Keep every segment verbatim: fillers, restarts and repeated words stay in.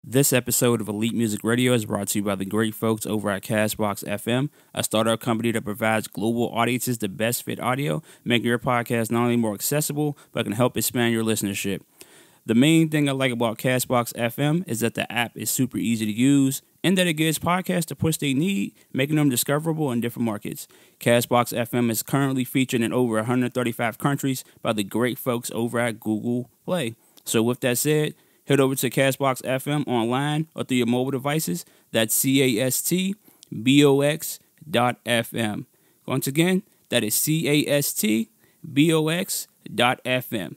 This episode of Elite Music Radio is brought to you by the great folks over at Castbox F M, a startup company that provides global audiences the best fit audio, making your podcast not only more accessible, but can help expand your listenership. The main thing I like about Castbox F M is that the app is super easy to use and that it gives podcasts the push they need, making them discoverable in different markets. Castbox F M is currently featured in over one hundred thirty-five countries by the great folks over at Google Play. So with that said, head over to Castbox F M online or through your mobile devices. That's C A S T B O X dot F M. Once again, that is C A S T B O X dot F M.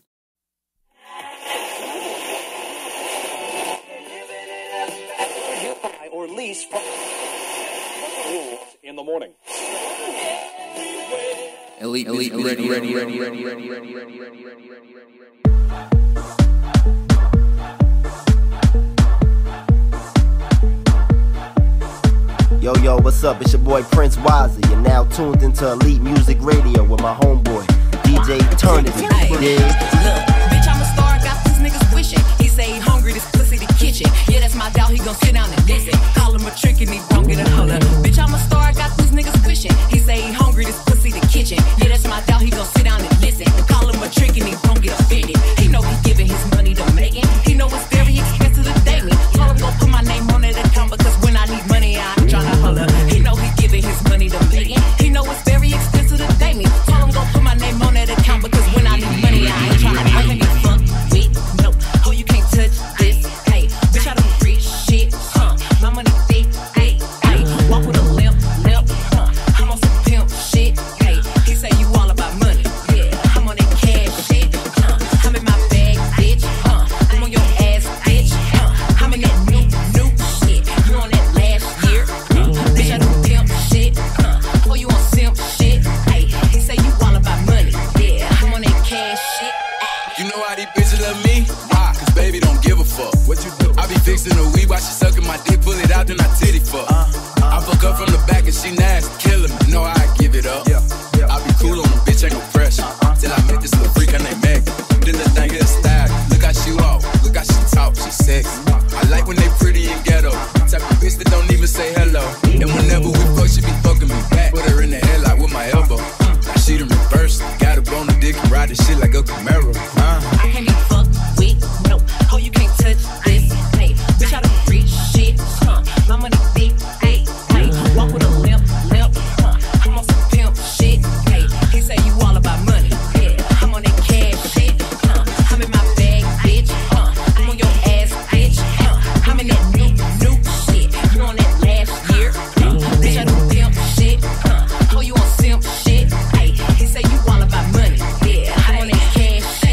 Or lease in the morning. Elite, elite, ready, ready, ready, ready, ready, ready, ready, ready, ready, ready. Yo, yo, what's up? It's your boy Prince Wazzy. You're now tuned into Elite Music Radio with my homeboy, D J Eternity. Hey, look, bitch, I'm a star, got these niggas wishing. He say he hungry, this pussy the kitchen. Yeah, that's my doubt, he gon' sit down and listen. Call him a trick and he don't get a holler. Bitch, I'm a star, got these niggas wishing. He say he hungry, this pussy the kitchen. Yeah, that's my doubt, he gon' sit down and listen. Call him a trick and he don't get offended. He know he giving his money to Megan. He know it's very expensive to date me. Told him go put my name on that account because when I need money, I ain't tryna holler. He know he giving his money to Megan. He know it's very expensive to date me. Told him go put my name on that account because when I need money, I ain't tryna I can't get fucked with, no. Oh, you can't touch this, hey. Bitch, I don't rich shit, huh. My money thick, hey, hey. Walk with a limp, limp, huh. I'm on some pimp shit, hey. He say you all about money, yeah. I'm on that cash shit, huh. I'm in my bag, bitch, huh. I'm on your ass, bitch, huh. I'm in that new, new shit. You on that last year, huh. Bitch, I do pimp shit, huh. Oh, you on simp shit, hey. He say you all about money, yeah. I'm on that cash shit. You know how these bitches love me? Why? Cause baby don't give a fuck. What you do? I be fixing the weed while she sucking my dick, pull it out, then I titty fuck. Uh, uh, I fuck up from the back and she nasty, killing me. You know how I give it up. Yeah, yeah, I be cool on the bitch, ain't no pressure. Uh, uh, Till I met this little freak, her name Meg. Then the thing is style. Look how she walk, look how she talk, she sexy. I like when they pretty and ghetto. Type of bitch that don't even say hello. And whenever we fuck, she be fucking me back. Put her in the headlock with my elbow. Now she done reversed. Got her on the dick and ride this shit like a Camaro. Uh. I can't be fucked with, no. Oh, you can't touch this, hey. Bitch, I don't rich shit, huh. My money thick, hey, hey. Walk with a limp, limp, huh. I'm on some pimp shit, hey. He say you all about money, yeah. I'm on that cash shit, huh. I'm in my bag, bitch, huh. I'm on your ass, bitch, huh. I'm in that new, new shit. You on that last year, huh. Bitch, I do pimp shit, huh. Oh, you on simp shit, hey. He say you all about money, yeah. I'm on that cash shit.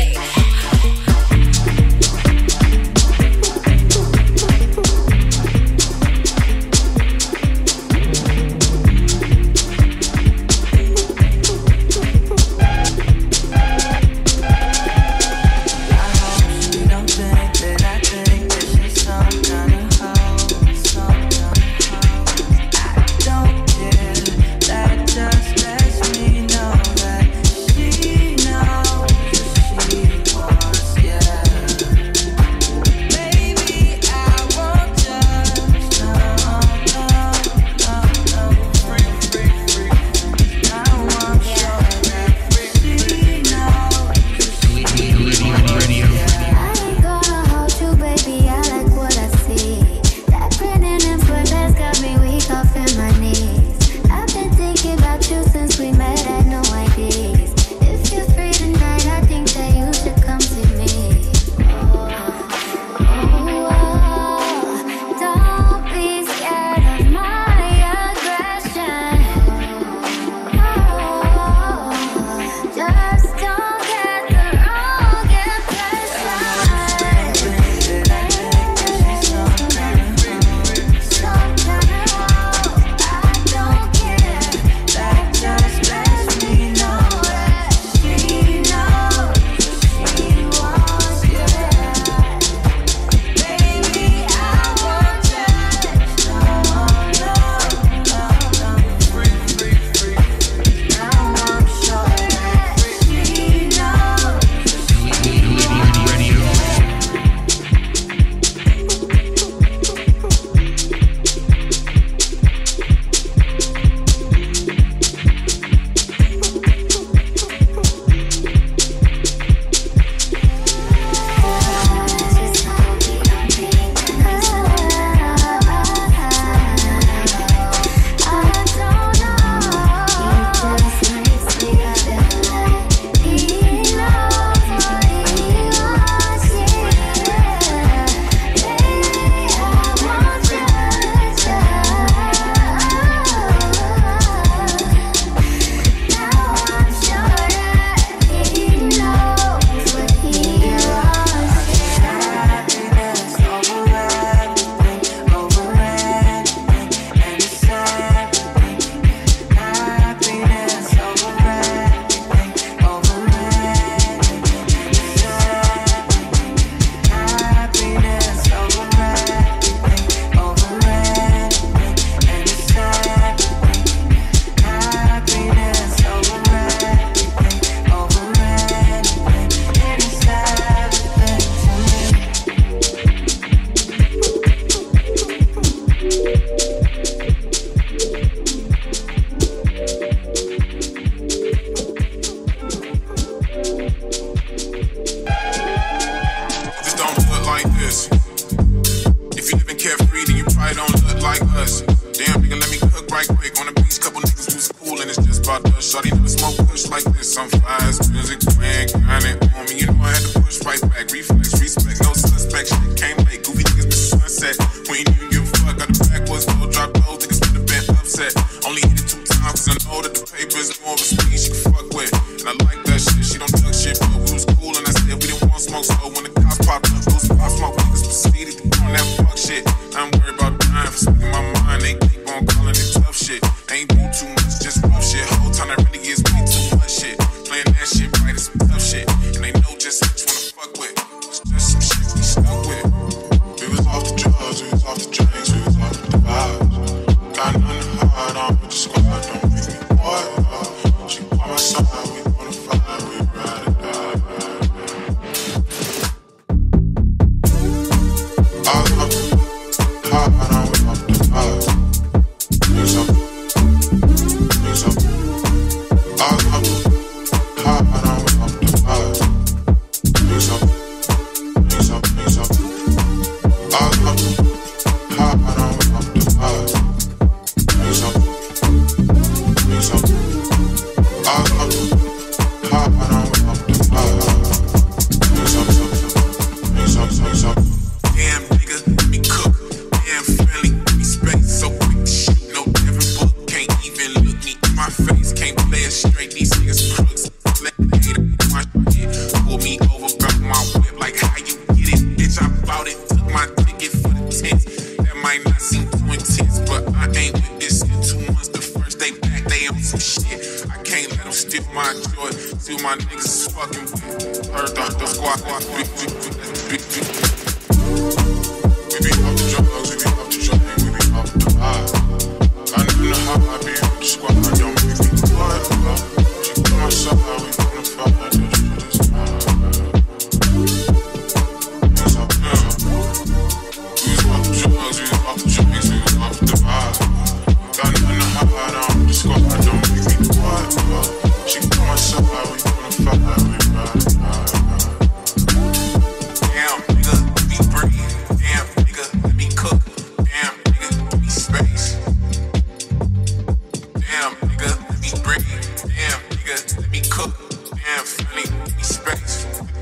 us. Damn, nigga, let me cook right quick. On the beach, couple niggas who's cool and it's just about us. Shawty never smoke push like this. I'm fast, music playing, grinding on me. You know I had to push right back. Reflex, respect, no suspect. Shit came late. Goofy niggas miss the sunset. We ain't even give a fuck. Got the backwards, no drop low. Niggas would have been upset. Only hit it two times cause I know that the paper's more of a speed she can fuck with. And I like that shit. She don't duck shit, but we was cool and I said we didn't want smoke. So when the cops popped up, those pop smoke niggas proceeded to doing that fuck shit. I'm worried about dying for speaking my mind. They keep on calling it tough shit. Ain't do too much, just rough shit. Whole time that really is way too much shit. Playing that shit right is some tough shit. And they know just what you wanna fuck with. It's just some shit we stuck with. We was off the drugs, we was off the drinks, we was off the vibes. Got nothing to hide on with the squad, don't make me quiet. She by my side, we wanna fly, we ride or die. I was up, high on, we off the vibes. Please up, please up. I was up, high on, we off the vibes. Please up, please up, please up. I was up, high on, we off the vibes. Please up, please up. I was up, high on, we off the vibes. Please up, please up, please up. Damn nigga, let me cook. Damn friendly, give me space. So quick to shoot, no different book. Can't even look me in my face. Can't play it straight, these niggas crooks. Let the hater my shit. Pull me over, back my whip. Like how you get it, bitch, I bought it. Took my ticket for the tents. That might not seem too intense, but I ain't with this in two months. The first day back, they on some shit. I can't let them steal my joy. See what my niggas is fucking with. Heard the, the squad, big, big, big, big, big. We be off the drugs, we be off the drink, we be off the vibe. I know how I be with the squad, don't make me quiet. She by my side, we wanna fight, just for this vibe. It's up there. We was off the drugs, we was off the drinks, we was off the vibe. Got nothing to hide on with the squad, don't make me quiet. She by my side, we wanna fight, we ride, ride, ride. Damn, nigga, let me breathe. Damn, nigga, let me cook. Damn, nigga, give me space. Damn, nigga, let me breathe. Damn, nigga, let me cook. Damn, funny, give me space.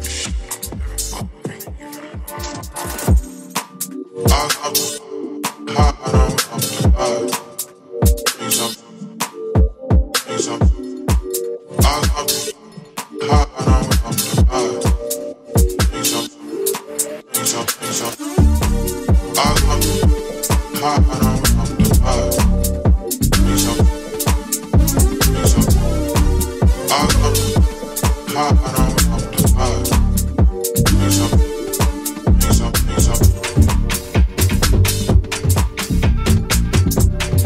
I was up, high on, off the vibes. Please up, please up. I was up, high on, off the vibes. Please up, please up, please up. I was up, high on, off the vibes. Please up, please up. I was up, high on, off the vibes. Please up, please up, please up.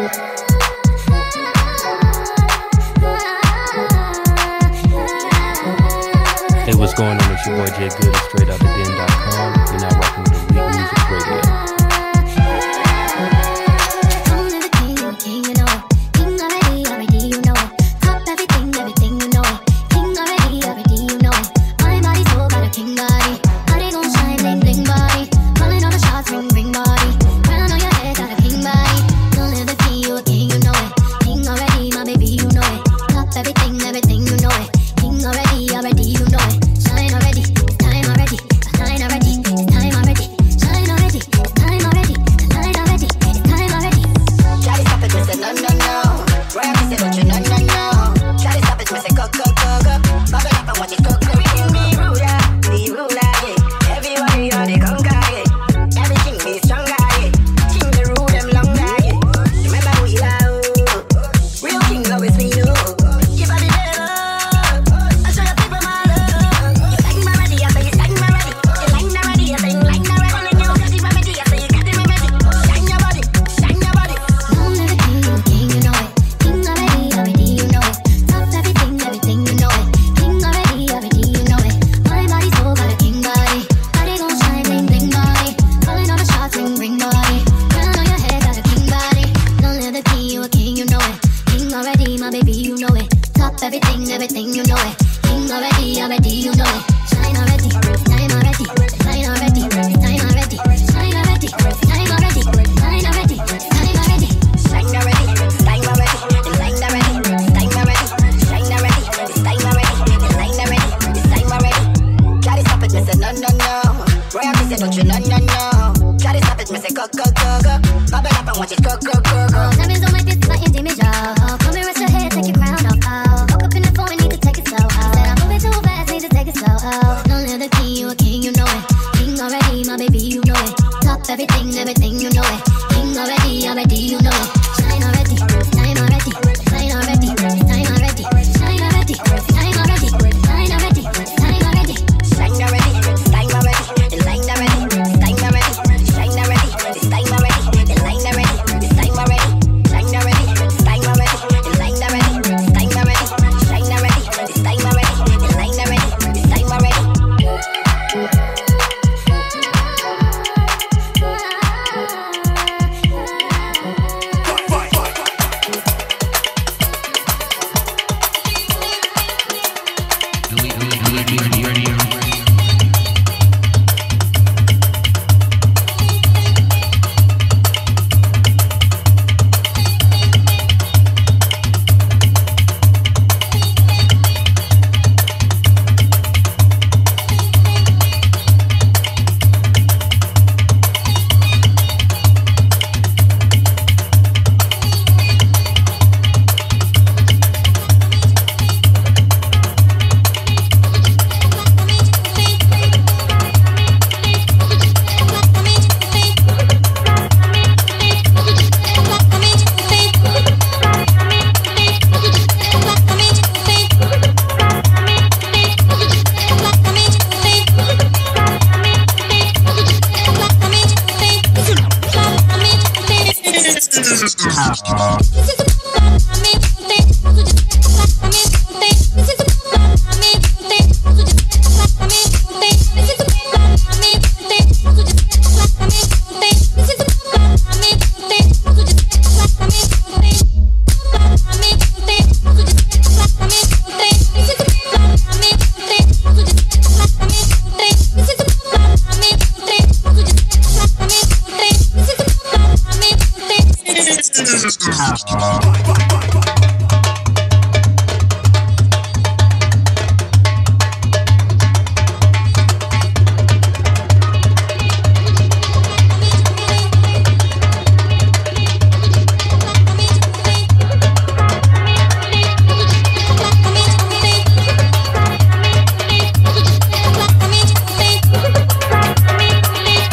Hey, what's going on? It's your boy Jay Good, straight out the den dot com. You're now rocking with Elite Music Radio.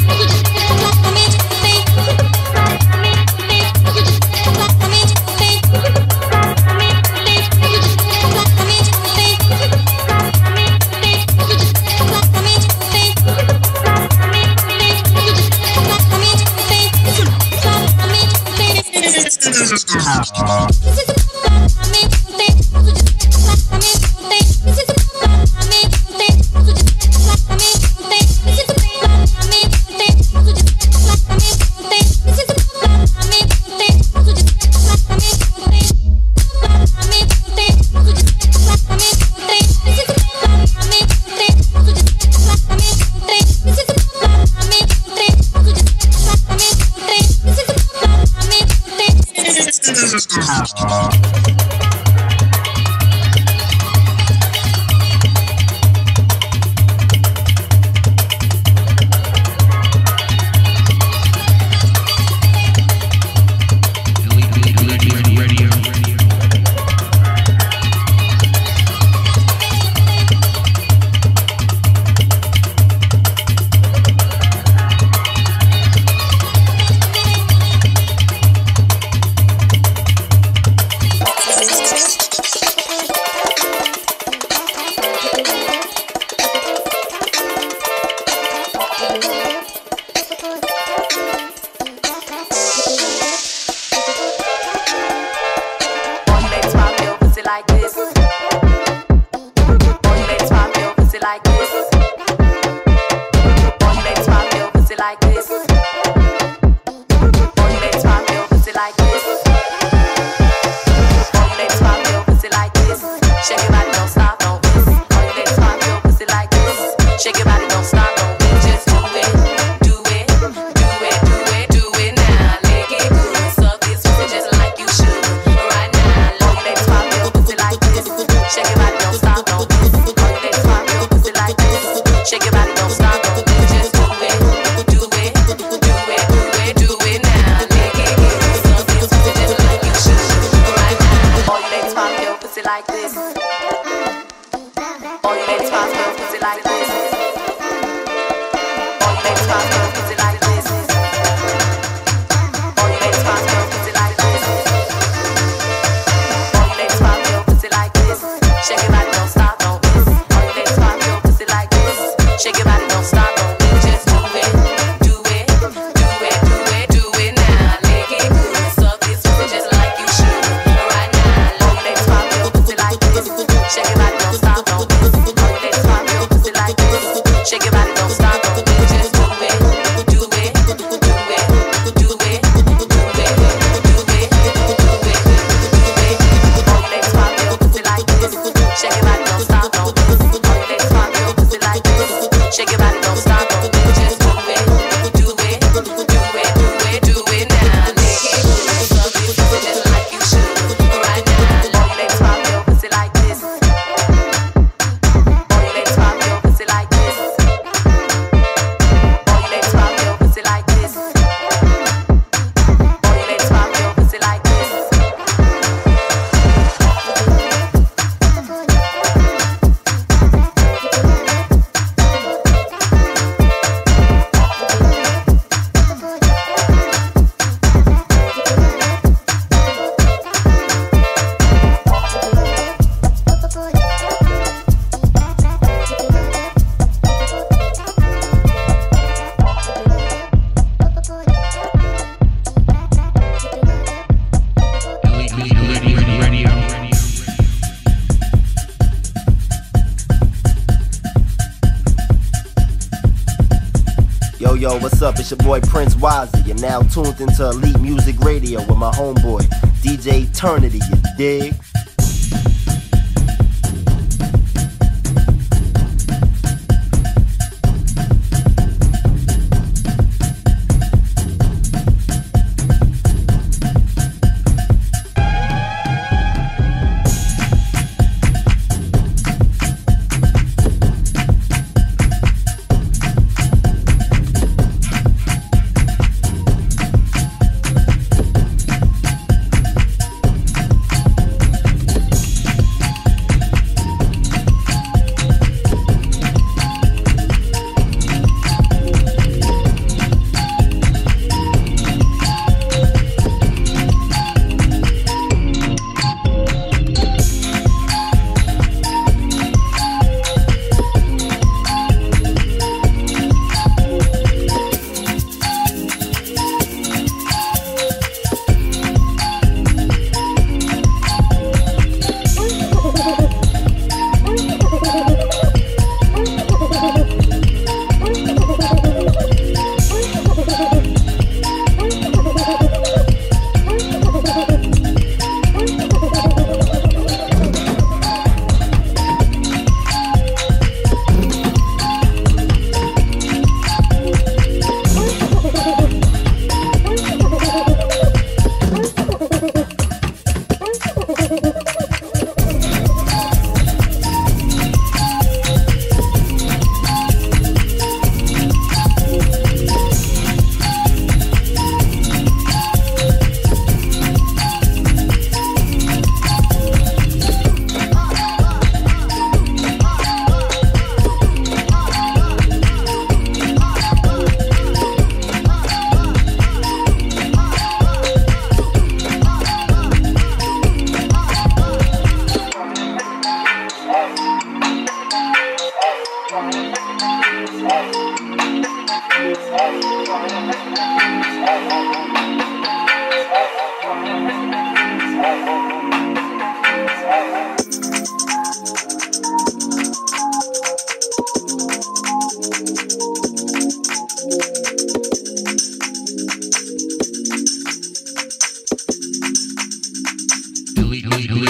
Thank you. Yo, what's up? It's your boy Prince Wazzy. You're now tuned into Elite Music Radio with my homeboy, D J Eternity, you dig?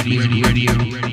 Radio. Radio. Radio.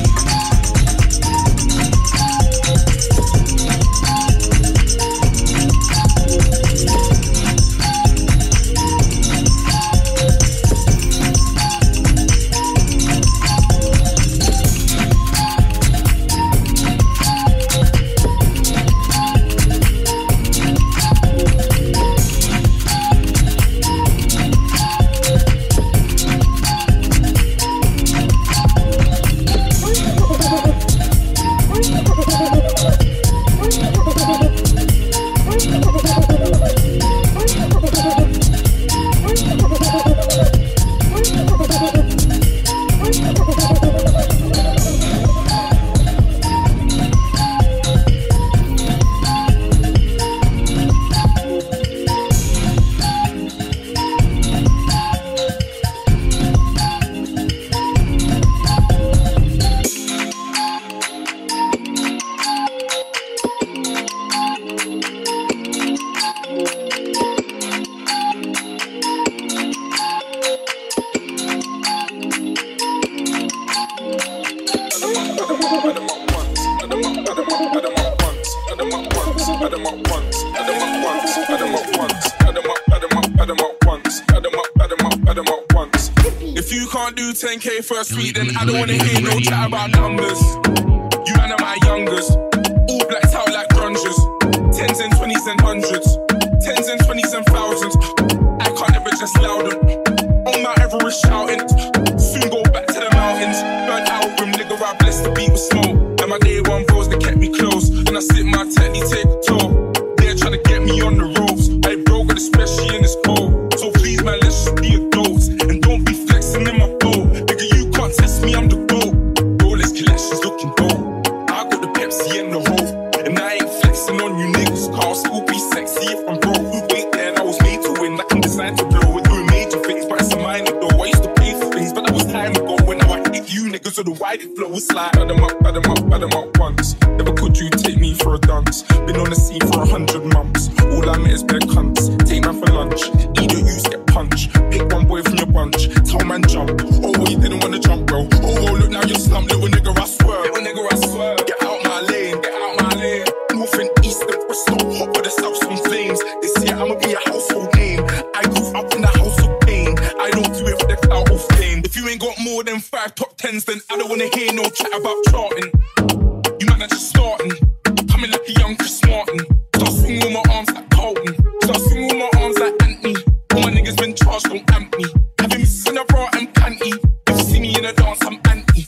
ten K first week, then I don't wanna hear no chat about numbers. You man are my youngers, all blacked out like grungers. Tens and twenties and hundreds, tens and twenties and thousands. I can't ever just loud them. On Mount Everest shouting, soon go back to the mountains. Burnt album, nigga, I blessed the beat with smoke. And my day one foes that kept me close. And I sit my technique, take a toll. They're trying to get me on the ropes. I broke it, especially in this cold. So please, man, let's just be adults. And don't be flexing in my boat. Nigga, you can't test me, I'm the GOAT. Rolex collections looking gold. I got the Pepsi and the Hove. And I ain't flexing on you niggas. Cause I'll still be sexy if I'm broke. Who wait there and I was made to win. I can design to blow. We're doing major things, but it's a minor though. I used to pay for things, but that was time ago. When now I hit you niggas with the wide flow. It's like, add them up, add them up, add them up once. Never could you take me for a dance. Been on the scene for a hundred months. All I met is bare cunts. Take man for lunch. Either use get punched. Pick one boy from your bunch. Tell man jump. Oh, you didn't want to jump, bro. Oh, look now you're slumped. Little nigga, I swear. Little nigga, I swear. Get out my lane. Get out my lane. North and east and west. So hot with the south some flames. This year I'ma be a household name. I grew up in the house of pain. I don't do it for the clout of fame. If you ain't got more than five top tens, then I don't wanna hear no chat about charting. You man are just starting. Coming like a young Chris Martin. Start swinging with my arms like Carlton. Start swinging with my arms like Anthony. All my niggas been charged, don't amp me. Having me in a bra and panty. If you see me in a dance, I'm anti.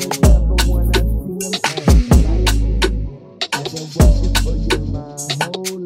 For you, my whole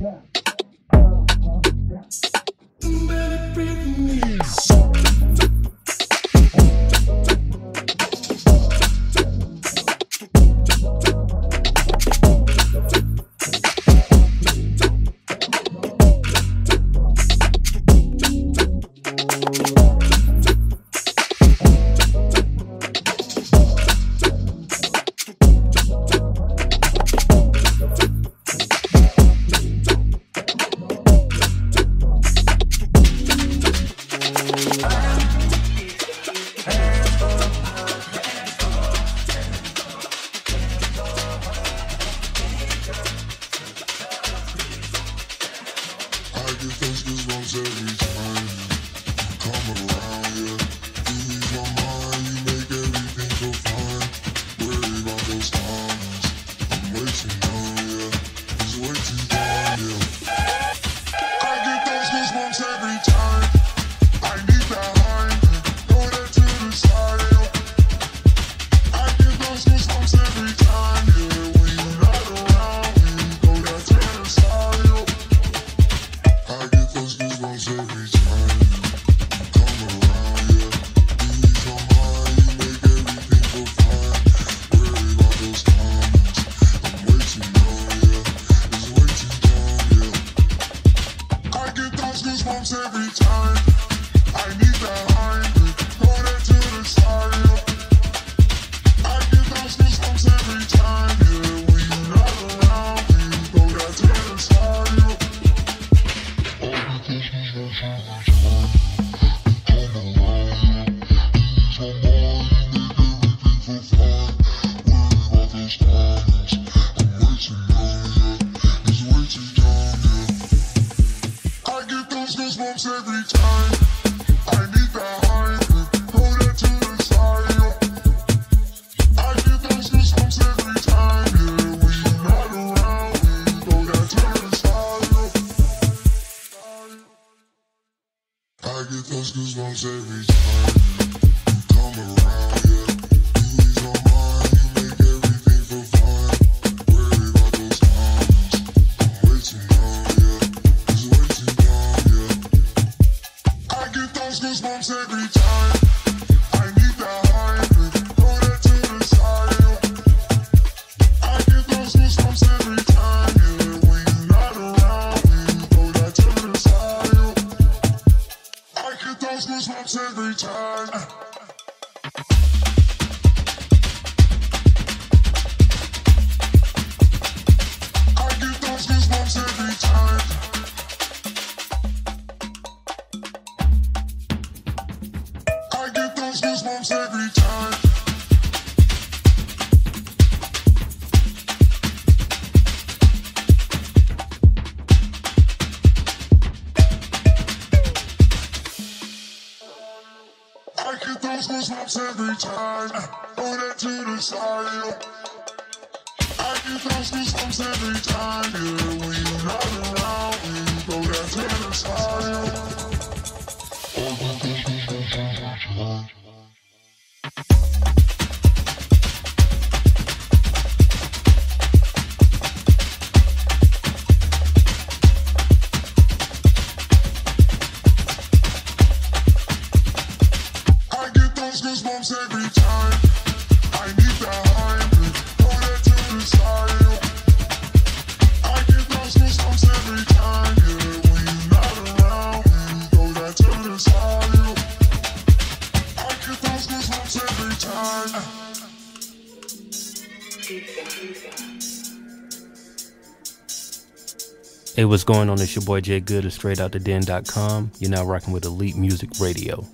Hey, what's going on? It's your boy Jay Good of straight out the den dot com. You're now rocking with Elite Music Radio.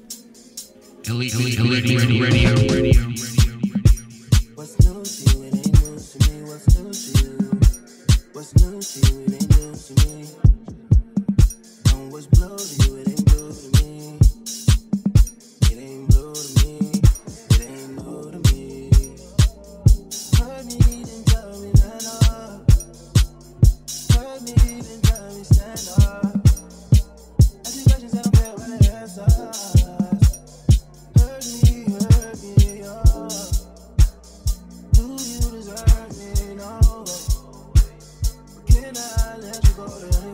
Elite, elite, elite, elite radio, radio, radio. What's new to you? It ain't new to me. What's new to you? What's new to you? It ain't new to me. And what's blue to you? It ain't blue to me. It ain't blue to me. It ain't blue to me. Heard me, then tell me that up. Heard me, then tell me stand up. Ask me questions and I'm there with the answers. Hurt me, hurt me, oh. Do you deserve me? No. But can I let you go to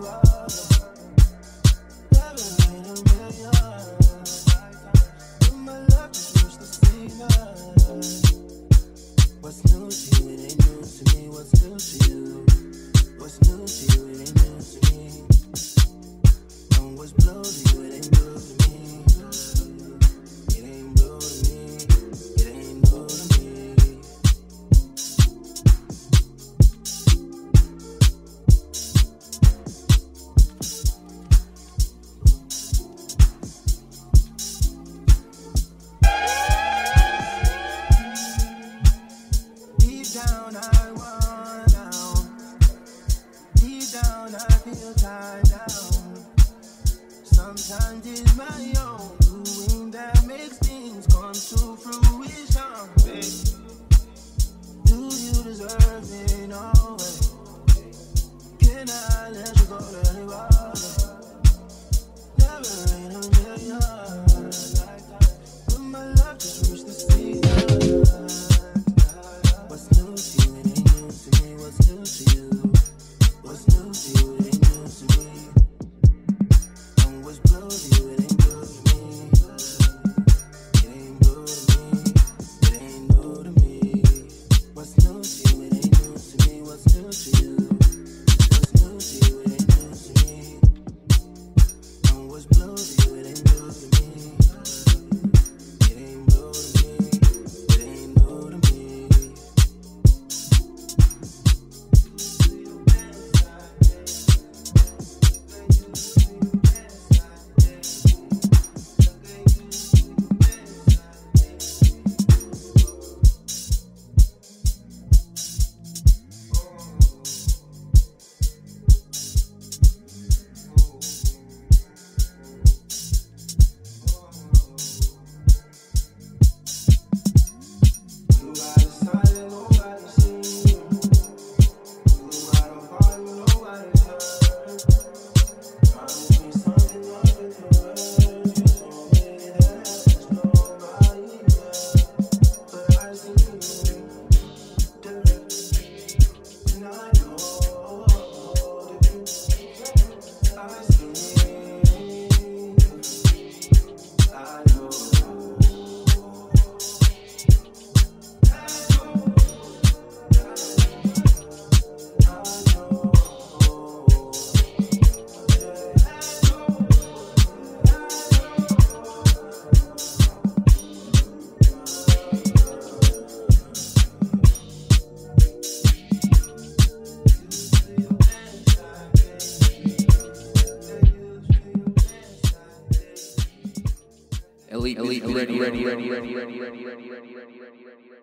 Elite, elite, ready, ready, ready, ready, ready, ready, ready, ready, ready, ready, ready.